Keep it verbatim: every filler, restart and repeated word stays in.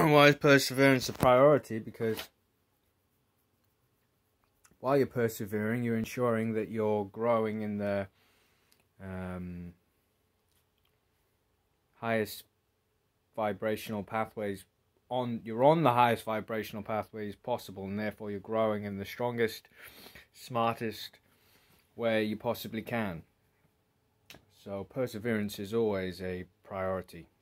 Why is perseverance a priority? Because while you're persevering, you're ensuring that you're growing in the um, highest vibrational pathways. On you're on the highest vibrational pathways possible, and therefore you're growing in the strongest, smartest way you possibly can. So perseverance is always a priority.